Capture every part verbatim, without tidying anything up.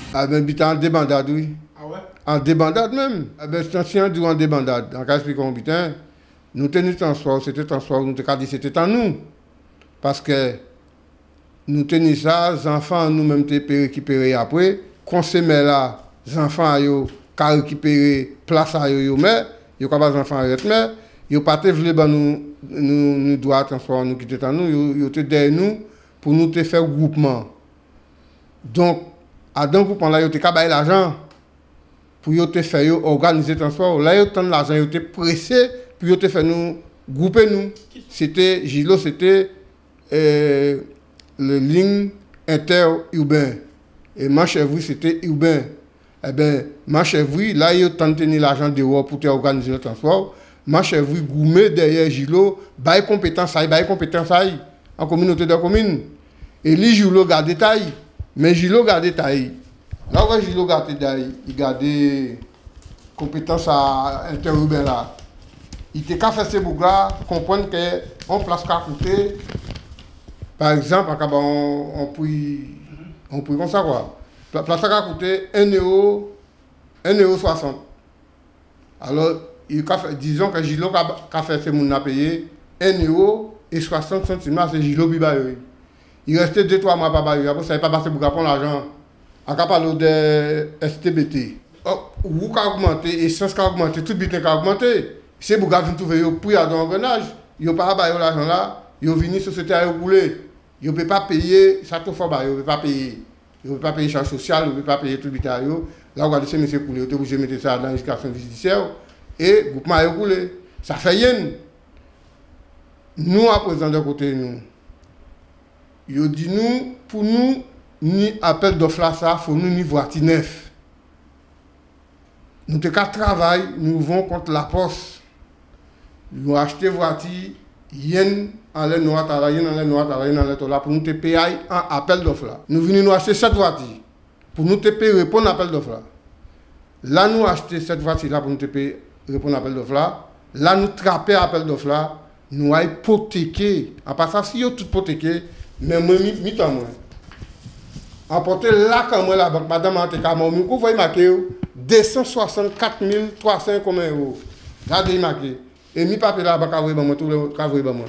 Ah ben, il en débandade, oui. Ah ouais? En débandade même. Ah ben, c'est ancien durant débandade. En cas expliquant, putain, nous tenions transport, c'était transport, nous te dit c'était en nous. Parce que nous tenions ça, les enfants nous-mêmes te récupérer après, consommer là, les enfants yo ka récupérer place à yo mais yo ka pas enfants arrêter mais yo pas te vle ba nous nous nous droit transport nous quitter en nous yo yo te derrière nous pour nous te faire groupement. Donc à dans groupement là yo te ka bailler l'argent pour yo te faire yo organiser transport là yo tant l'argent yo te pressé pour yo te faire nous grouper nous. C'était Gilo c'était euh, le ligne interurbain et Manchevry c'était urbain. Eh bien, Manchevry, là, il y a tenté l'argent dehors pour organiser le transport. Manchevry, gourmet derrière Gilo, bail compétence, bail compétence en communauté de communes. Et lui, Gilo garde détail. Mais Gilo garde détail. Là où Gilo garde détail, il garde compétence à interurbain là. Il était qu'à faire ces bougas, comprendre qu'on place qu'à côté. Par exemple, on, on peut on peut comme ça quoi. La place a coûté un euro, un euro soixante. Alors, il a fait, disons que Gilo a fait ce monde a payé un euro et soixante centimes, c'est Gilo Bibayoui. Il restait deux trois mois par après ça n'est pas passé pour prendre l'argent. On a parlé de S T B T. Ou a augmenté, essence a augmenté, tout bitin a augmenté. C'est pour gars trouver pour y avoir un engrenage. Ils n'ont pas payé l'argent là, ils ont venu société à rouler. Ils ne peuvent pas payer, ça tout faut ils ne peuvent pas payer. Ils ne peuvent pas payer charge sociale, ils ne peuvent pas payer tout le bitin. Là, on a dit, monsieur Koulé, vous avez mis ça dans l'éducation judiciaire et le groupement a roulé. Ça fait rien. Nous, à présent, de côté, nous, ils dit nous, pour nous, ni appel d'offre là, ça, il faut nous ni voiture neuf. Nous, de cas travail, nous vont contre la poste. Nous achetons voiture, yen en l'air noir, travailler en l'air noir, travailler en l'air là pour nous te payer un appel d'offre là. Nous venons nous acheter cette voiture pour nous te payer répondre à l'appel d'offre là. Là nous acheter cette voiture là pour nous te payer répondre à l'appel d'offre là. Là nous trapper l'appel d'offre là, nous a hypothéqué. En passant si yo tout hypothéqué, mais moi mi temps moi. Emporter là quand moi la banque madame Anteka moi vous voyez marqué deux cent soixante-quatre mille trois cents comme euros. Regardez marqué. Et mi papier là, bah, cavoué, bah, moi, tout le cavoué, bah, moi.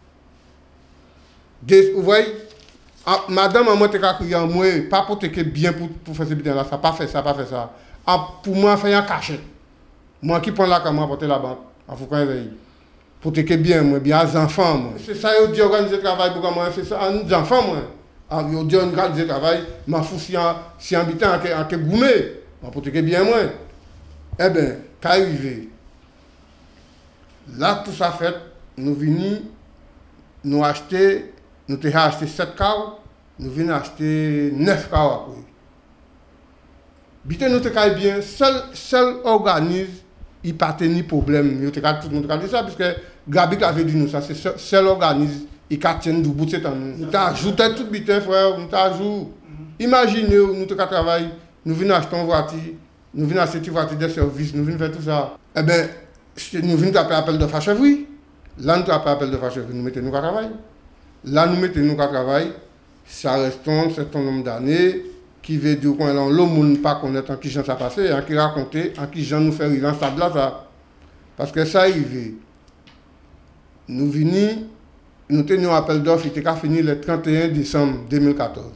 Vous voyez, madame, moi, t'es crié en moi, pas pour te bien pour, pour faire ce bitin là, ça pas fait ça, pas fait ça. Ah, pour moi, faire un cachet. Moi qui prends là, quand moi, porter la banque, en faut qu'on veille. Pour te bien, moi, bien, les enfants, moi. C'est ça, ils dit organiser le travail pour moi, c'est ça, les enfants, moi. Ah, ils dit organiser le travail, ma fou si un, si un bitin, en que gourmet, pour te bien, moi. Eh bien, qu'à arriver. Là, tout ça fait, nous venons, nous acheter, nous avons acheté sept cartes, nous venons acheter neuf cartes après. Bité nous avons bien, seul, seul organisme, il n'y a pas de problème. Tout le monde a dit ça, parce que Gabi avait dit nous ça, c'est seul, seul organisme, il a tenu du bout de cette année. Nous avons ajouté tout bité, frère, nous avons ajouté. Imaginez, nous avons travaillé, nous venons acheter une voiture, nous venons acheter une voiture de service, nous venons faire tout ça. Eh bien, nous venons taper appel de Fachevry. Là, nous tapons appel de Fachevry, nous mettons nous à travail. Là, nous mettons nous à travail. Ça reste un certain nombre d'années qui veut dire qu'on a le monde pas connaître en qui gens ça passé, en qui raconter, en qui gens nous fait arriver en stade là. Ça. Parce que ça arrive. Nous venons, nous tenions appel d'offres, il était fini le trente et un décembre deux mille quatorze.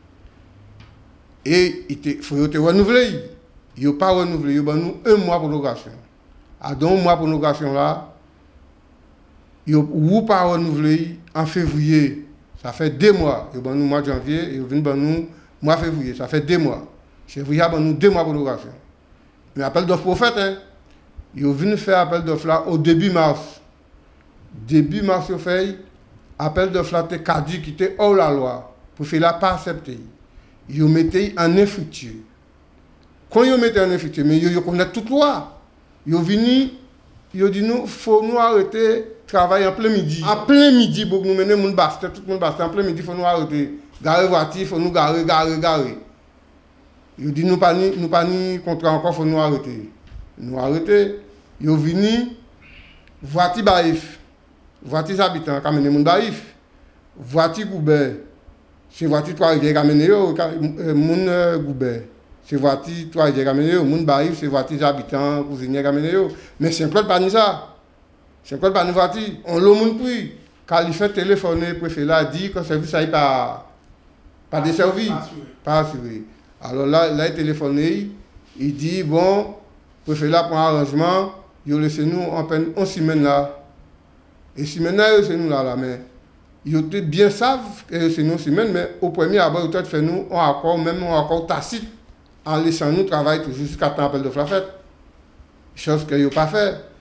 Et il faut renouveler. Il n'a pas renouvelé, il a nous un mois pour l'opération. À donc mois pour l'opération là, il n'a pas renouvelé en février. Ça fait deux mois. Il a nous mois de janvier, il vient nous mois de février. Ça fait deux mois. Février, il a nous deux mois pour l'opération. Mais appel d'offres prophète, hein. Il est venu faire appel d'offres là au début mars. Début mars, il fait appel d'offres là, qui était hors la loi. Pour faire la pas accepter. Il mettait en infructueux. Quand il mettait en infructueux, mais il connaît toute loi. Il est venu, il a dit nous, il faut nous arrêter de travailler en plein midi. En plein midi, pour nous mener mon bastet, tout le monde bastet. En plein midi, il faut nous arrêter. Garer voiture, il faut nous garer, garer, garer. Il a dit nous pas ni, nous pas ni contrat encore, il faut nous arrêter. Nous arrêter. Il est venu, voiture baïf. Voiture habitants, qui amène mon baïf. Voiture goubert. C'est voiture trois rivières qui amène mon goubert. c'est voiture, toi, j'ai ramené, au monde barrive, c'est voiture, habitants, cousiniers, ramené. Mais c'est un peu pas ni ça. C'est un peu pas ni voiture. On l'a monde pris. Quand il fait téléphoner, préfet là, dit que le service ça pas, pas desservi, pas assuré. Alors là, là, il téléphoné, il dit, bon, préfet là pour un arrangement, il a laissé nous en peine une semaine là. Et semaine là, c'est nous là, là, mais ils bien savent que c'est nous semaine, mais au premier abord, ils ont fait nous un accord, même un accord tacite, en laissant nous travailler jusqu'à temps appel de la fête. Chose qu'ils n'ont pas fait.